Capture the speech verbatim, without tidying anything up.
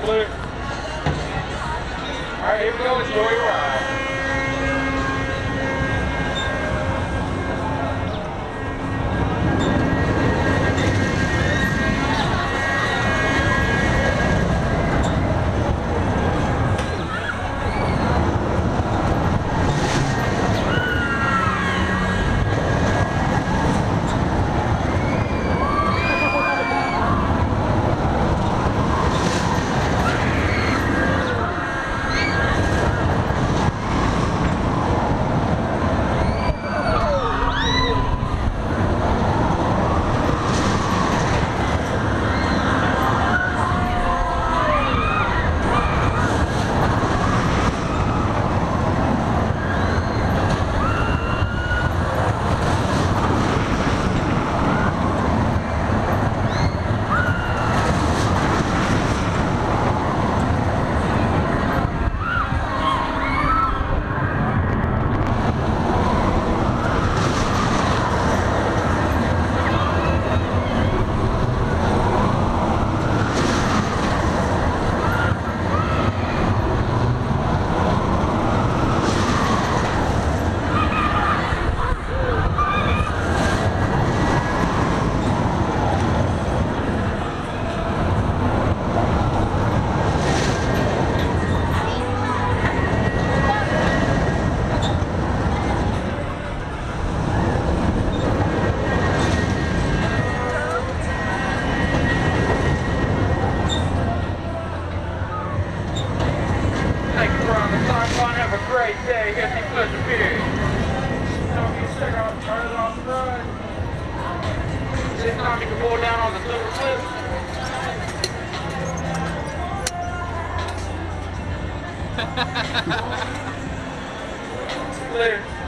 clear. Alright, here we go. Enjoy your ride. Have a great day. Here's the pleasure Pier. Don't get stuck on turn it off the run. This time you can pull down on the silver cliff. Later.